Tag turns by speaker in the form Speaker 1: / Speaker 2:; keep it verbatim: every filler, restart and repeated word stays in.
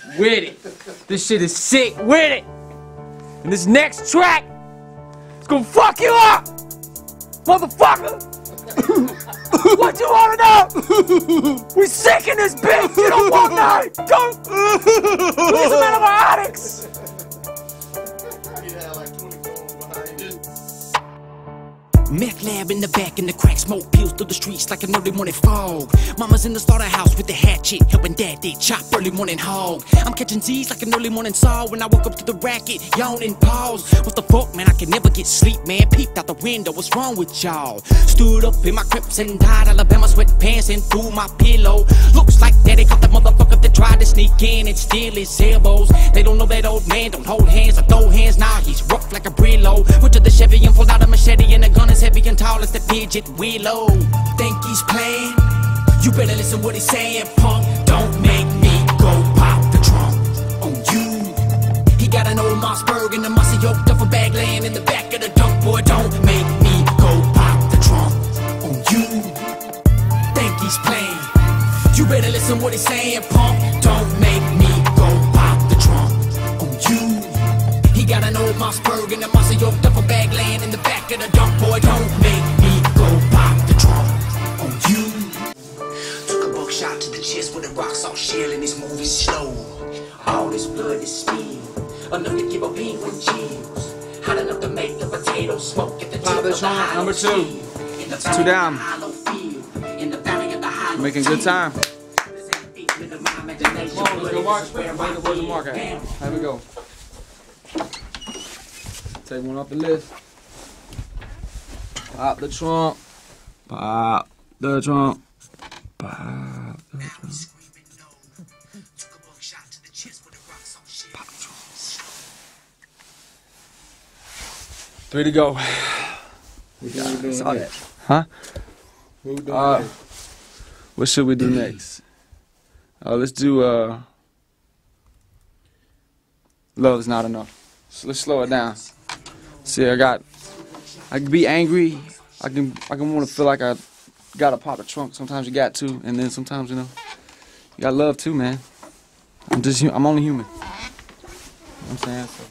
Speaker 1: with it. This shit is sick with it. And this next track, it's gonna fuck you up, motherfucker. What you wanna know? We sick in this bitch. You don't want that. Go. We need some antibiotics.
Speaker 2: Meth lab in the back and the crack smoke peels through the streets like an early morning fog. Mama's in the slaughterhouse with the hatchet, helping daddy chop early morning hog. I'm catching Z's like an early morning saw when I woke up to the racket, yawning pause. What the fuck, man, I can never get sleep, man. Peeped out the window, what's wrong with y'all? Stood up in my Crips and tied Alabama sweatpants and threw my pillow. Looks like daddy caught the motherfucker that tried to sneak in and steal his elbows. They don't know that old man don't hold hands or throw hands, nah, he's rough like a Brillo. Went to the Chevy and pulled out a machete and a gun is heavy and tall as the fidget Willow. Think he's playing? You better listen what he's saying, punk. Don't make me go pop the trunk on you. He got an old Mossberg and a muscle yoked up a bag laying in the back of the dump. Boy, don't make me go pop the trunk on you. Think he's playing? You better listen what he's saying, punk. Don't make me go pop the trunk on you. He got an old Mossberg and a muscle yoked up a bag laying in the back of the dump. Boy, don't make me go pop the trunk on you. Took a buckshot to the chest with a rock salt shell and this movie slow. All this blood is spilled, enough to give a penguin chills. Hot enough to make the potato smoke at the tip of the hollow.
Speaker 1: Number two. It's two down. Making good time. Come on, let's go march. Where's the mark at? Here we go. Take one off the list. Pop the trunk. Pop the trunk. Pop the trunk. Pop the trunk. Three to go.
Speaker 3: We got it.
Speaker 1: All that. Huh?
Speaker 3: Who doing
Speaker 1: Uh,
Speaker 3: next?
Speaker 1: what should we do next? Uh, let's do uh, Love Is Not Enough. So let's slow it down. See, I got, I can be angry. I can, I can want to feel like I gotta pop the trunk. Sometimes you got to, and then sometimes, you know, you got love too, man. I'm just, I'm only human. You know what I'm saying? So.